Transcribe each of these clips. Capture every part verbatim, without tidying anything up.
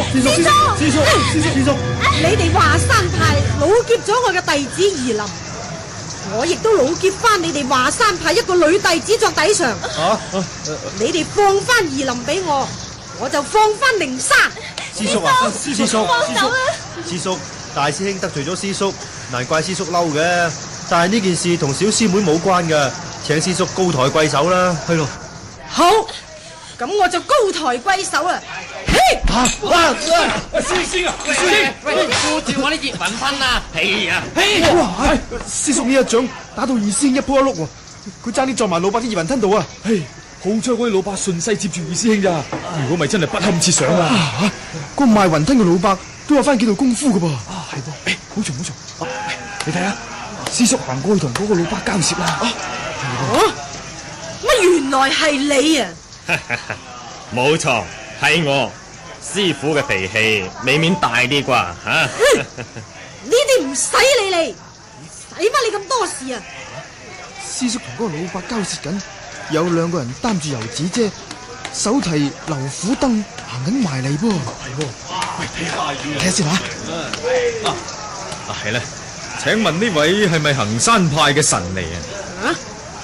師叔，師叔，師叔，師叔， 你哋華山派老劫咗我嘅弟子儀琳，我亦都老劫翻你哋華山派一個女弟子作抵償。 啊， 你哋放翻儀琳俾我，我就放翻靈山。 師叔啊，師叔，師叔， 放手啊！ 師叔，大師兄得罪咗師叔，難怪師叔嬲嘅。但係呢件事同小師妹冇關㗎，請師叔高抬貴手啦。係咯。 好，咁我就高抬貴手啦。嘿！ 啊啊！ 師兄啊，師兄，喂，護住我啲熱雲噴啊！係啊，嘿！ 哇！師叔呢一掌打到二師兄一仆一碌喎，佢爭啲撞埋老伯啲熱雲吞度啊！ 嘿，好彩嗰啲老伯順勢接住二師兄咋，如果咪真係不堪設想啊！ 個賣雲吞嘅老伯都有翻幾套功夫噶噃。 啊，係噃，誒，好嘈好嘈，你睇下，師叔行過去同嗰個老伯交涉啦。 啊！乜原來係你啊？ 冇錯，係我。師傅嘅脾氣未免大啲啩吓？ 呢啲唔使理你，使乜你咁多事啊？ 師叔同嗰個老伯交涉緊，有兩個人擔住油紙遮，手提流虎燈行緊埋嚟噃。係喎， 喂，睇下睇下先吓。 啊啊係咧，請問呢位係咪衡山派嘅神嚟啊？ 啊？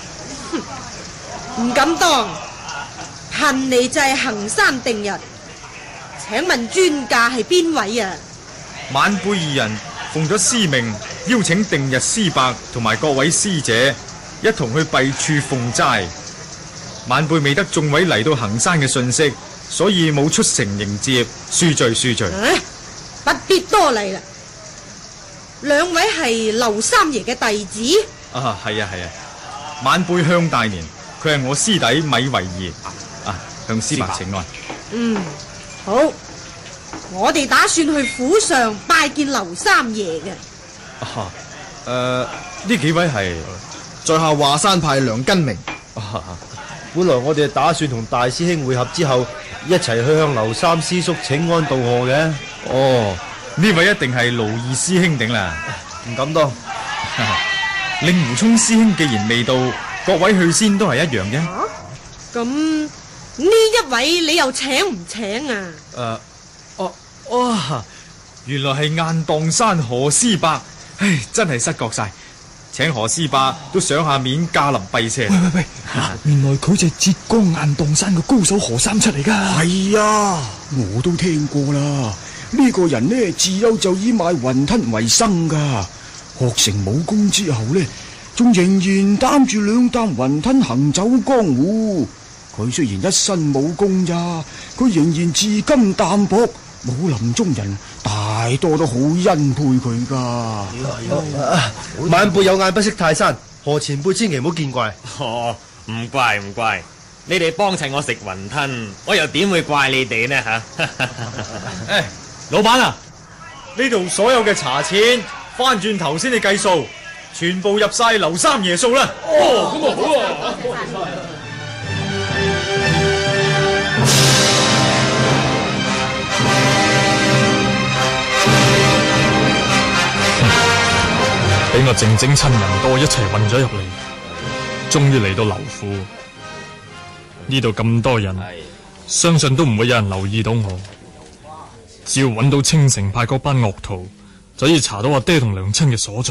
唔敢當，貧尼就係衡山定日。請問尊駕係邊位啊？ 晚輩二人奉咗師命，邀請定日師伯同埋各位師姐一同去敝處奉齋。晚輩未得眾位嚟到衡山嘅信息，所以冇出城迎接，恕罪恕罪。 啊，不必多禮啦。兩位係劉三爺嘅弟子？ 啊，係啊係啊，晚輩向大年，佢係我師弟米維義啊，向師伯請安。 嗯。好，我哋打算去府上拜見劉三爺嘅。 啊，誒，呢幾位係在下華山派梁根明。啊，本來我哋打算同大師兄會合之後，一齊去向劉三師叔請安道賀嘅。 哦，呢位一定係盧二師兄頂啦。 唔敢當。 令狐沖師兄既然未到，各位去先都係一樣啫。 咁。呢一位你又請唔請啊？ 誒、uh, 哦，哇！原來係雁蕩山何師伯，唉，真係失覺晒。請何師伯都上下面駕臨敝舍。喂喂喂，原來佢就係浙江雁蕩山嘅高手何三七嚟噶。 係啊，我都聽過啦。呢、這個人呢，自幼就以賣雲吞為生噶，學成武功之後呢，仲仍然擔住兩擔雲吞行走江湖。佢雖然一身武功咋，佢仍然自甘淡薄，武林中人大多都好欽佩佢噶。 晚輩有眼不識泰山，何前輩千祈唔好見怪。 哦，唔怪唔怪，你哋幫襯我食雲吞，我又點會怪你哋呢吓？ 誒，老闆啊，呢度所有嘅茶錢翻轉頭先你計數，全部入晒劉三爺數啦。哦，咁啊好啊。俾我靜靜親人多一齊混咗入嚟，終於嚟到劉府。呢度咁多人，相信都唔會有人留意到我。只要揾到青城派嗰班惡徒，就可以查到阿爹同娘親嘅所在。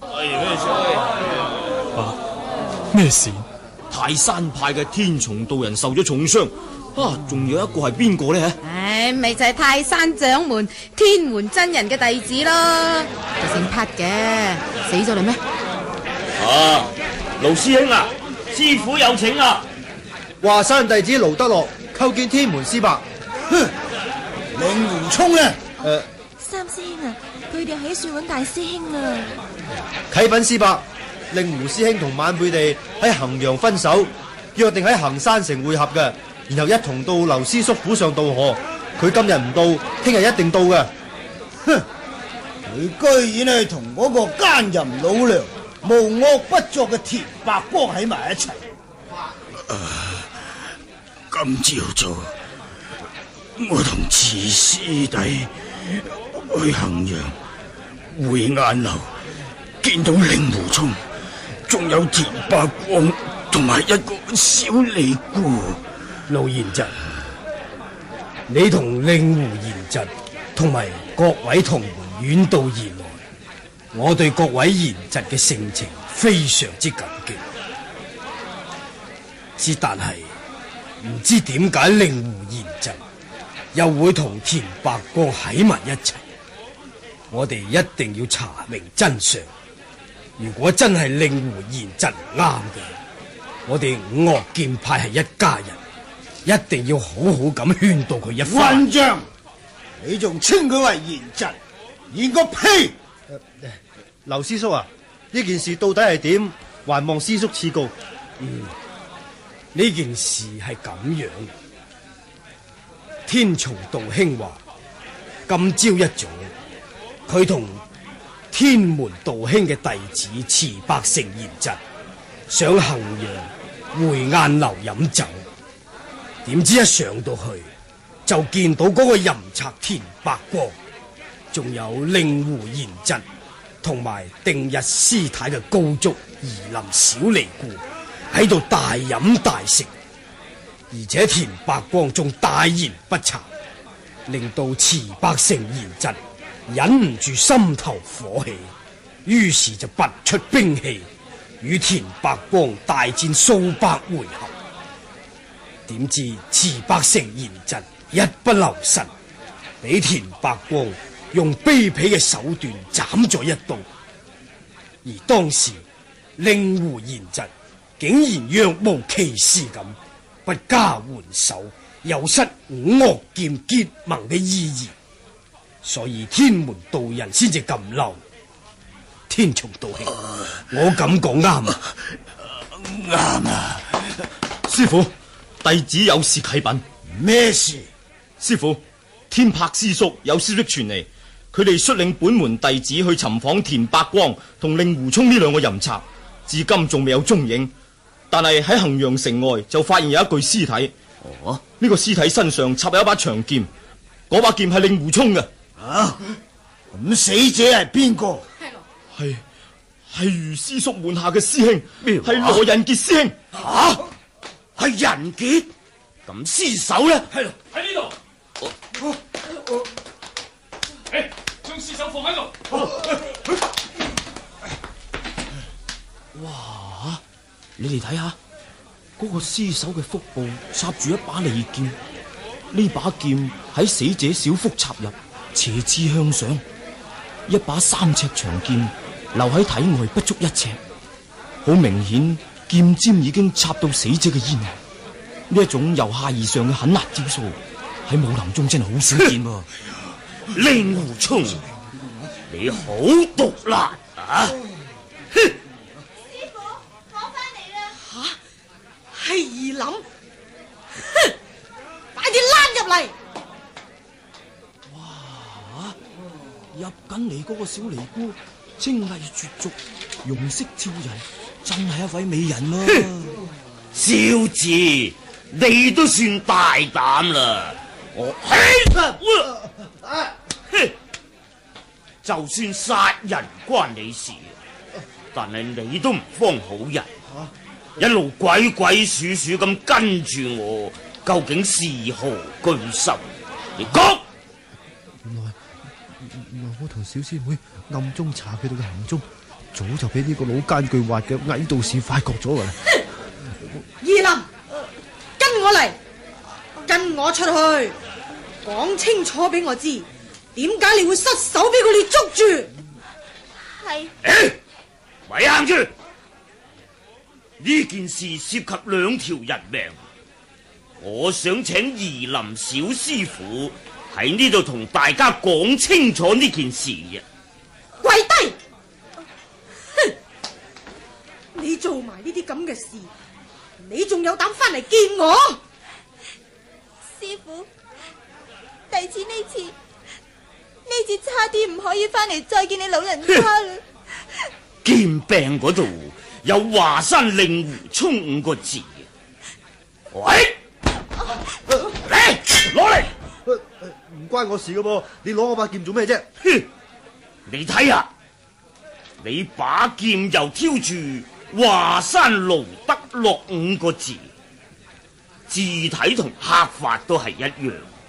啊，咩事？ 泰山派嘅天松道人受咗重傷，啊，仲有一個係邊個呢？ 唉，咪就係泰山掌門天門真人嘅弟子咯，就姓匹嘅，死咗啦咩？ 啊，盧師兄啊，師傅有請啊！ 華山弟子盧德樂叩見天門師伯。 哼，令狐沖呢？ 誒、呃， 三師兄啊，佢哋喺處揾大師兄啊。 啟稟師伯，令狐師兄同晚輩哋喺衡陽分手，約定喺衡山城會合嘅，然後一同到劉師叔府上渡河。佢今日唔到，聽日一定到嘅。 哼，佢居然係同嗰個奸淫老娘、無惡不作嘅田伯光喺埋一齊。 啊，今朝早我同次師弟去衡陽會雁樓，見到令狐沖，仲有田伯光同埋一個小尼姑。 老賢侄，你同令狐賢侄同埋各位同門遠道而來，我對各位賢侄嘅盛情非常之感激。之但係唔知點解令狐賢侄又會同田伯光喺埋一齊，我哋一定要查明真相。如果真係令狐賢侄啱嘅，我哋五岳劍派係一家人，一定要好好咁勸導佢一番。 混帳，你仲稱佢為賢侄，言個屁！ 劉師叔啊，呢件事到底係點？還望師叔賜告。 嗯，呢件事係咁樣。天松道兄話，今朝一早，佢同天門道兄嘅弟子池百成賢侄上衡陽回雁樓飲酒，點知一上到去就見到嗰個淫賊田伯光，仲有令狐賢侄同埋定日師太嘅高足夷林小尼姑喺度大飲大食，而且田伯光仲大言不慚，令到池百成賢侄忍唔住心頭火氣，於是就拔出兵器與田伯光大戰數百回合。點知池百成賢侄一不留神，俾田伯光用卑鄙嘅手段斬咗一刀。而當時令狐賢侄竟然若無其事咁，不加援手，有失五岳劍結盟嘅意義，所以天門道人先至咁嬲。天松道兄，我咁講啱啊？ 啱啊！ 師傅，弟子有事啟稟。 咩事？ 師傅，天柏師叔有消息傳嚟，佢哋率領本門弟子去尋訪田伯光同令狐沖呢兩個淫賊，至今仲未有蹤影。但係喺衡陽城外就發現有一具屍體。 哦， 呢個屍體身上插有一把長劍，嗰把劍係令狐沖嘅。 啊，咁死者係邊個？ 係係余師叔門下嘅師兄，係羅仁傑師兄。 吓，係仁傑？咁屍首咧？ 係喺呢度。誒，將屍首放喺度。 哇！你哋睇下，嗰個屍首嘅腹部插住一把利劍，呢把劍喺死者小腹插入，斜刺向上，一把三尺長劍留喺體外不足一尺，好明顯劍尖已經插到死者嘅咽喉。呢一種由下而上嘅狠辣招數喺武林中真係好少見喎。 令狐沖，你好毒辣啊！哼！ 師傅，我翻嚟啦！吓，係夷林，哼！快啲攬入嚟！ 哇！入緊嚟嗰個小尼姑，清麗絕俗，容色照人，真係一位美人啊！ 小子，你都算大膽啦！我哼，就算殺人關你事，但係你都唔方好人，一路鬼鬼祟祟咁跟住我，究竟是何居心？你講。 原來原來我同小師妹暗中查佢哋嘅行蹤，早就俾呢個老奸巨猾嘅矮道士發覺咗噶啦。 夷林，跟我嚟，跟我出去，講清楚俾我知，點解你會失手俾佢哋捉住？係。 誒，咪行住！呢件事涉及兩條人命，我想請夷林小師傅喺呢度同大家講清楚呢件事啊！ 跪低！哼！你做埋呢啲咁嘅事，你仲有膽翻嚟見我？ 師傅，弟子呢次呢次差啲唔可以翻嚟再見你老人家啦。 劍柄嗰度有華山令狐沖五個字。喂，嚟攞嚟！ 唔關我事噶噃，你攞我把劍做咩啫？ 哼！你睇下，你把劍又挑住華山盧德樂五個字，字體同刻法都係一樣，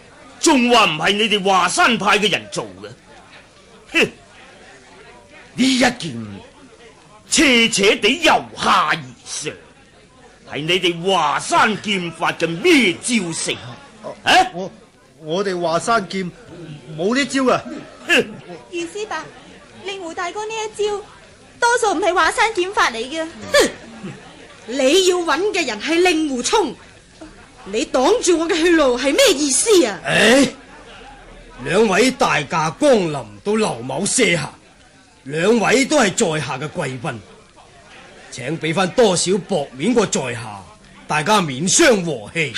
仲話唔係你哋華山派嘅人做嘅？哼！呢一劍斜斜地由下而上，係你哋華山劍法嘅咩招式？啊！ 我我哋華山劍冇呢招噶。 余師伯，令狐大哥呢一招，多數唔係華山劍法嚟嘅。 哼！你要揾嘅人係令狐沖，你擋住我嘅去路係咩意思啊？ 誒，兩位大駕光臨到劉某舍下，兩位都係在下嘅貴賓，請俾翻多少薄面過在下，大家免傷和氣。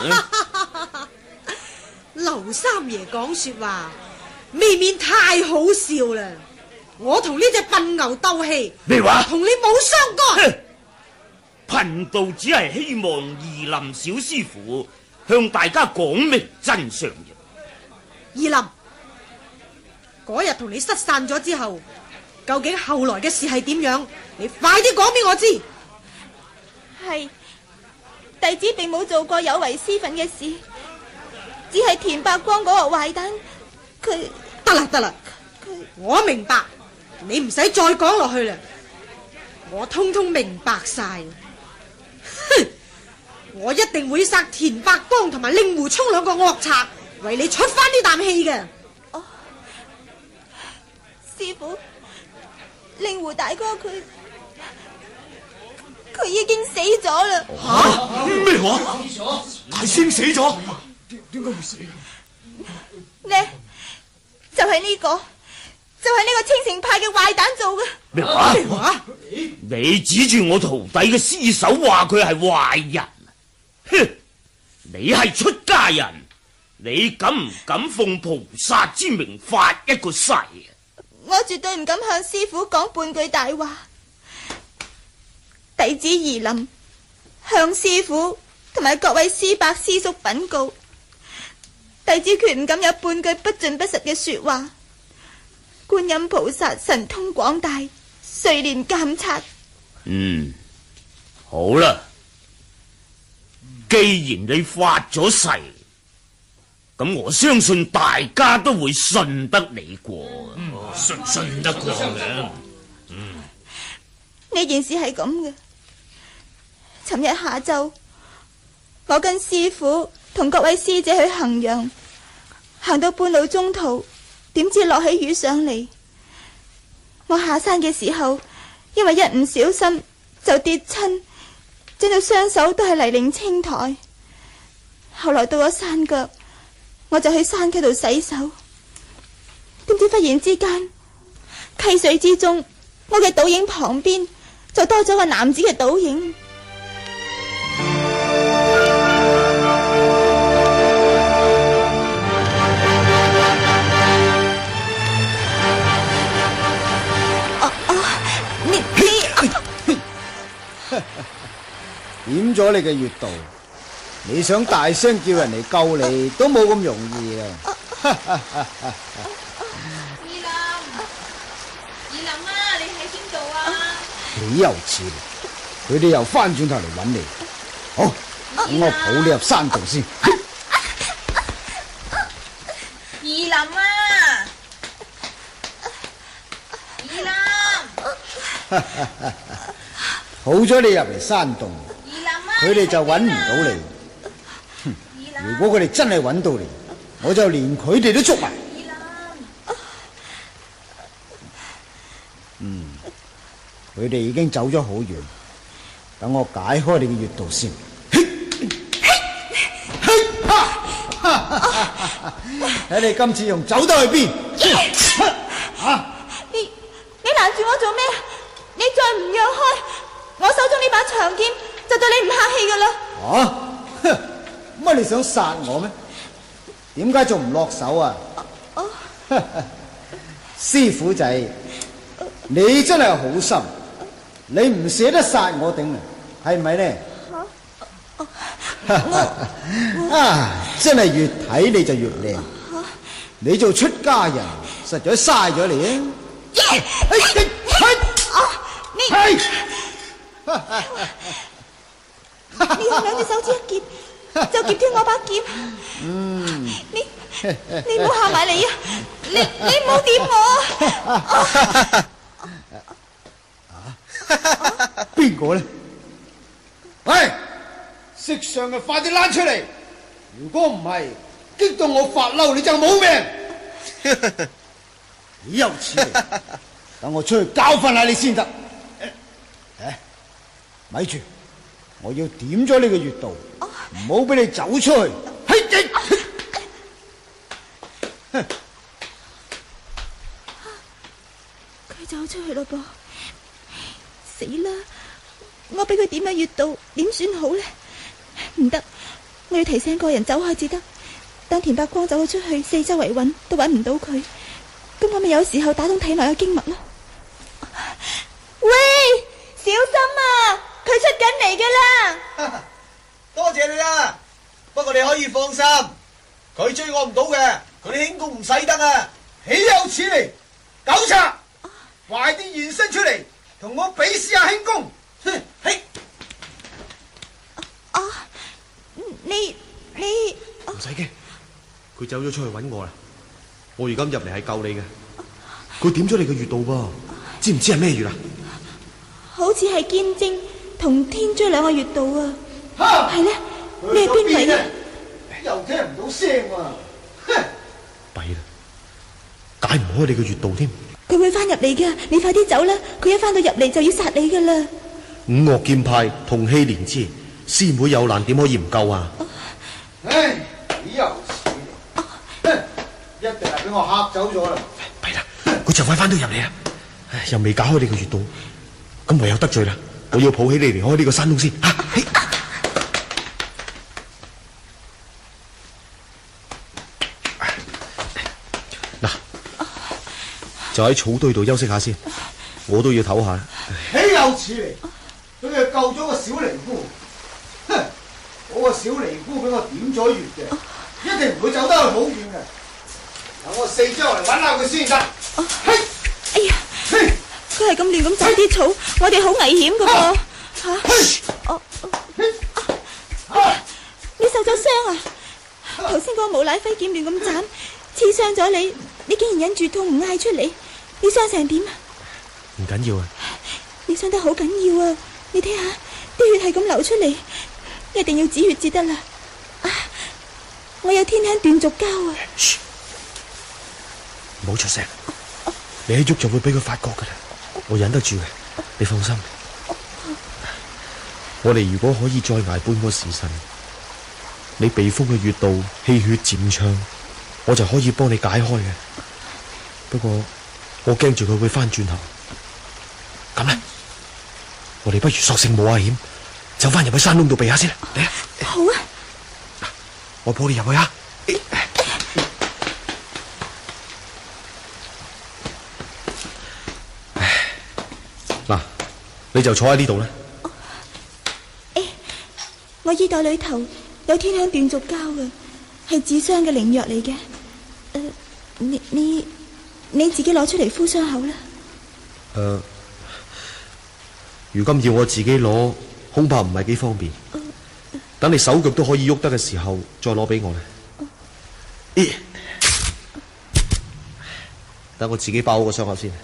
劉三爺講說話未免太好笑啦！我同呢隻笨牛鬥氣， 咩話？ 同你冇相干。 貧道只係希望夷林小師傅向大家講明真相嘅。 夷林，嗰日同你失散咗之後，究竟後來嘅事係點樣？你快啲講俾我知。 係弟子並冇做過有違師訓嘅事，只係田伯光嗰個壞蛋，佢得啦得啦，我明白，你唔使再講落去啦，我通通明白晒。哼！我一定會殺田伯光同埋令狐沖兩個惡賊，為你出翻呢啖氣嘅。 哦，師傅，令狐大哥佢佢已經死咗啦。 吓？咩話？大仙死咗？ 點解會死啊？ 呢就係呢個，就係呢個青城派嘅壞蛋做嘅。 咩話？咩話？你指住我徒弟嘅屍首話佢係壞人？哼！你係出家人，你敢唔敢奉菩薩之名發一個誓？ 我絕對唔敢向師傅講半句大話。弟子夷林向師傅同埋各位師伯師叔稟告，弟子決唔敢有半句不盡不實嘅說話。觀音菩薩神通廣大，垂憐監察。 嗯，好啦，既然你發咗誓，咁我相信大家都會信得你過。嗯，信信得過嘅。嗯， 呢件事係咁嘅。尋日下晝，我跟師傅同各位師姐去衡陽，行到半路中途，點知落起雨上嚟。我下山嘅時候，因為一唔小心就跌親，整到雙手都係泥濘青苔。後來到咗山腳，我就去山溪度洗手，點知忽然之間，溪水之中，我嘅倒影旁邊就多咗個男子嘅倒影。 點咗你嘅穴道，你想大聲叫人嚟救你都冇咁容易啊！ 二林，二林啊，你喺邊度啊？ 你又似，佢哋又翻轉頭嚟揾你。好，等我抱你入山洞先。 二林啊，二林， 好咗你入嚟山洞，佢哋就揾唔到你。如果佢哋真係揾到你，我就連佢哋都捉埋。嗯，佢哋已經走咗好遠，等我解開你嘅穴道先。睇你今次用走得去邊？ 你你攔住我做咩？你再唔讓開，我手中呢把長劍就對你唔客氣噶啦。 啊？乜你想殺我咩？點解仲唔落手啊？ 哦， 師傅仔，你真係好心，你唔捨得殺我頂啊，係咪呢？啊，真係越睇你就越靚，你做出家人實在嘥咗你啊！ 你你用兩隻手指一夾就夾斷我把劍， 嗯， 你你唔好行埋嚟啊！你你唔好掂我！ 邊個咧？喂，識相嘅快啲拉出嚟！如果唔係，激到我發嬲，你就冇命！豈有此理！等我出去教訓下你先得。誒，咪住，我要點咗你個穴道，唔好俾你走出去。嘿， 佢走出去咯噃，死啦！我俾佢點咗穴道，點算好呢？唔得，我要提醒個人走開至得。當田伯光走咗出去，四周圍揾都揾唔到佢，咁我咪有時候打通體內嘅經脈咯。喂，小心啊！佢出緊嚟噶啦！ 多謝你啦，不過你可以放心，佢追我唔到嘅，佢啲輕功唔使得啊！ 豈有此理！狗賊，快啲現身出嚟，同我比試下輕功！哼，嘿！ 啊，你你唔使驚，佢走咗出去揾我啦。我而家入嚟係救你嘅。佢點咗你嘅穴道噃，知唔知係咩穴啊？ 好似係堅精同天追兩個穴道啊！係咧，你係邊位啊？ 又聽唔到聲喎！哼， 弊啦，解唔開你嘅穴道添。 佢會翻入嚟噶，你快啲走啦！佢一翻到入嚟就要殺你噶啦！ 五岳劍派同氣連枝，師妹有難點可以唔救啊？ 唉，豈有此理！哼，一定係俾我嚇走咗啦！ 弊啦，佢就快翻到入嚟啦，又未解開你嘅穴道，咁唯有得罪啦！我要抱起你離開呢個山洞先。啊，嘿！嗱，就喺草堆度休息下先，我都要唞下。 豈有此理！佢又救咗個小尼姑，哼！嗰個小尼姑俾我點咗穴嘅，一定唔會走得去好遠嘅。等我四周嚟揾下佢先得。嘿！ 哎呀！ 嘿！ 佢係咁亂咁斬啲草，我哋好危險噶噃。吓！哦，你受咗傷啊？頭先嗰個無賴揮劍亂咁斬，刺傷咗你，你竟然忍住痛唔嗌出嚟，你傷成點啊？ 唔緊要啊！ 你傷得好緊要啊！你睇下啲血係咁流出嚟，一定要止血至得啦。啊！我有天香斷續膠啊！ 唔好出聲，你一喐就會俾佢發覺噶啦。我忍得住嘅，你放心。我哋如果可以再挨半個時辰，你避風嘅穴道氣血漸暢，我就可以幫你解開嘅。不過我驚住佢會翻轉頭，咁咧，我哋不如索性冒下險，走翻入去山窿度避下先啦。嚟啊！ 好啊！ 我抱你入去啊！嗱，你就坐喺呢度啦。 誒，我衣袋裏頭有天香斷續膠嘅，係治傷嘅靈藥嚟嘅。誒，你你你自己攞出嚟敷傷口啦。 誒，如今要我自己攞，恐怕唔係幾方便。等你手腳都可以喐得嘅時候，再攞俾我啦。咦，等我自己包好個傷口先。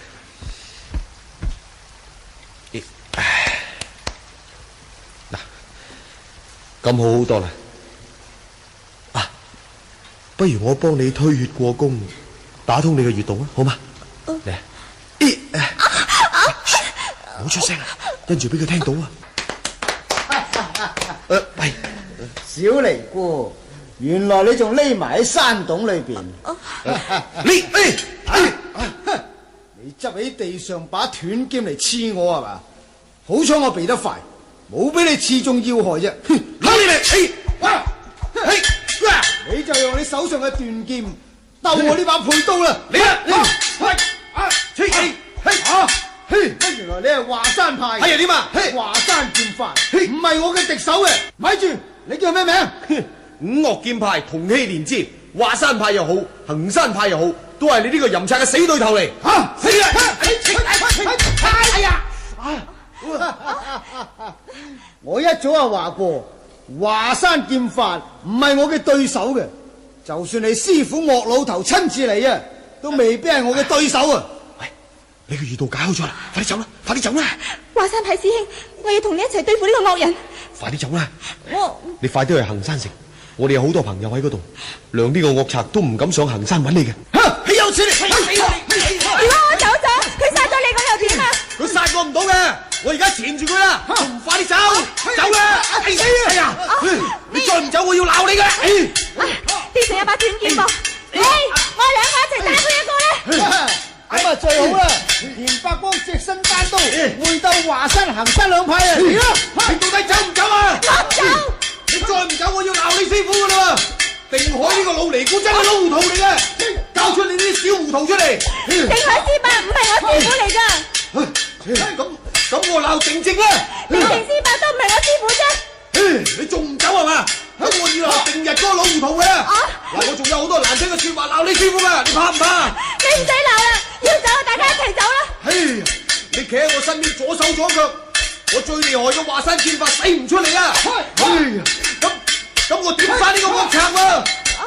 嗱，咁好好多啦。啊，不如我幫你推血過宮，打通你嘅穴道啊，好嗎？嚟啊！咦，唔好出聲啊，跟住俾佢聽到啊！誒，喂， 小尼姑，原來你仲匿埋喺山洞裏邊。 你誒， 你執起地上把斷劍嚟刺我係嘛？好彩我避得快，冇俾你刺中要害啫。哼，攞你嚟！哇，嘿，你就用你手上嘅斷劍鬥我呢把佩刀啦！你啊，你，嘿，啊，嘿，嘿，啊！嘿，原來你係華山派， 係啊點啊？ 華山劍法，唔係我嘅敵手嘅。咪住，你叫咩名？ 五岳劍派同氣連枝，華山派又好，衡山派又好，都係你呢個淫賊嘅死對頭嚟。吓，死啦！ 哎呀！我一早就話過，華山劍法唔係我嘅對手嘅， 就算你師傅岳老頭親自嚟啊，都未必係我嘅對手啊！ 喂，你個穴道解開咗啦，快啲走啦，快啲走啦！ 華山派師兄，我要同你一齊對付呢個惡人。 快啲走啦！ 我你快啲去衡山城，我哋有好多朋友喺嗰度，量呢個惡賊都唔敢上衡山揾你嘅。 嚇，豈有此理！ 如果我走咗，佢殺咗你，咁又點啊？ 佢殺我唔到嘅，我而家纏住佢啦，仲唔快啲走？走啦！哎呀，你再唔走，我要鬧你嘅！ 變成一把斷劍噃！喂，我哋兩個一齊打佢一個咧！ 咁啊最好啦！田伯光隻身單刀，會鬥華山衡山兩派啊！嚟啦！ 你到底走唔走啊？ 我走！ 你再唔走，我要鬧你師傅噶啦！定海呢個老尼姑真係老糊塗嚟嘅，交出你啲小糊塗出嚟！ 定海師伯唔係我師傅嚟噶。 咁咁我鬧定正啦！ 定定師伯都唔係我師傅啫。 你仲唔走係嘛？咁我要鬧定日嗰個老糊塗嘅。嗱，我仲有好多難聽嘅說話鬧你師傅噶，你怕唔怕？ 你唔使鬧啦，要走大家一齊走啦。 哎呀，你企喺我身邊左手左腳，我最厲害嘅華山劍法使唔出嚟啊！哎呀，咁咁我點殺呢個惡賊啊？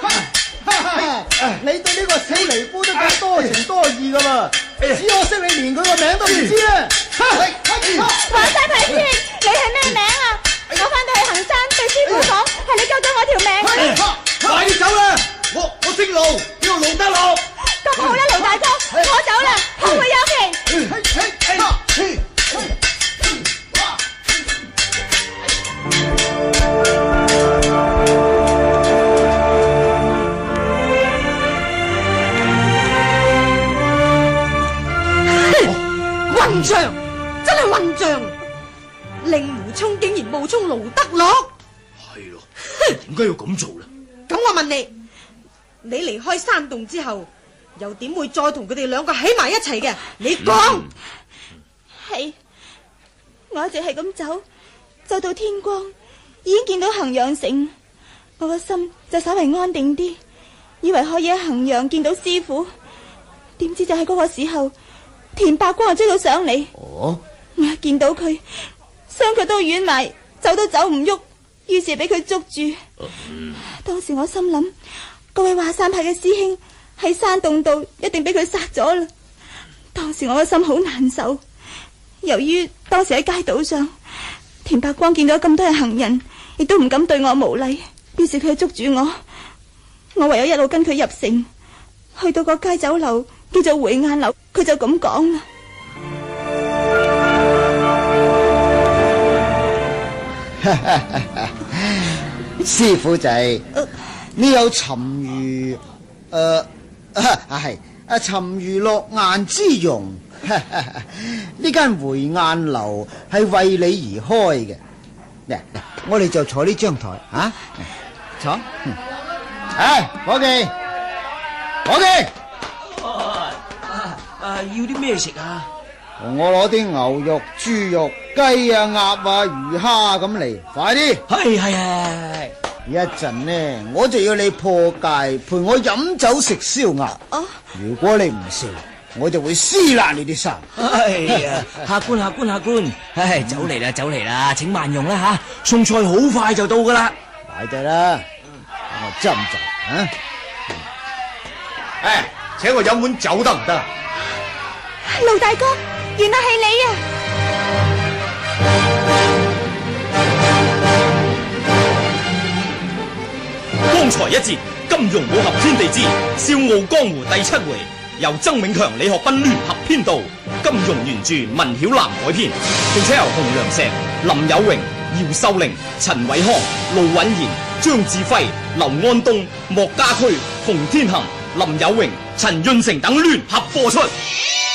你對呢個死尼姑都咁多情多義噶嘛？只可惜你連佢個名都唔知啊！ 華山派師兄，你係咩名啊？我翻到去衡山對師傅講，係你救咗我條命。 快啲走啦！我我姓盧，叫盧德樂。 咁好啦，盧大哥，我走啦，後會有期。 混帳，真係混帳！令狐沖竟然冒充盧德樂， 係咯，點解要咁做咧？ 咁我問你，你離開山洞之後，又點會再同佢哋兩個喺埋一齊嘅？你講。 係，我一直係咁走，走到天光，已經見到衡陽城，我個心就稍為安定啲，以為可以喺衡陽見到師傅，點知就喺嗰個時候，田伯光就追到上嚟。 哦， 我一見到佢，雙腳都軟埋，走都走唔喐，於是俾佢捉住。嗯、當時我心諗，嗰位華山派嘅師兄喺山洞度，一定俾佢殺咗啦。當時我個心好難受，由於當時喺街道上，田伯光見到咁多嘅行人，亦都唔敢對我無禮，於是佢捉住我，我唯有一路跟佢入城，去到個街酒樓叫做回雁樓，佢就咁講啦。 師傅仔，你有沉魚誒啊係啊沉魚落雁之容。呢間回雁樓係為你而開嘅。嗱，我哋就坐呢張台啊，坐。唉，伙計，伙計， 啊，要啲咩食啊？ 同我攞啲牛肉、豬肉、雞啊、鴨啊、魚蝦咁嚟，快啲！ 係係係。 一陣呢，我就要你破戒陪我飲酒食燒鴨。 哦， 如果你唔食，我就會撕爛你啲衫。 哎呀，客官客官客官，唉，酒嚟啦酒嚟啦，請慢用啦吓，餸菜好快就到噶啦。 快啲啦，我斟斟啊！ 唉，請我飲碗酒得唔得？ 盧大哥，原來係你啊！ 剛才一節金庸武俠天地之笑傲江湖第七回，由曾永強、李學斌聯合編導，金庸原著文曉南改編，並且由洪良石、林有榮、姚秀玲、陳偉康、盧允賢、張志輝、劉安東、莫家駒、馮天恒、林有榮、陳潤成等聯合播出。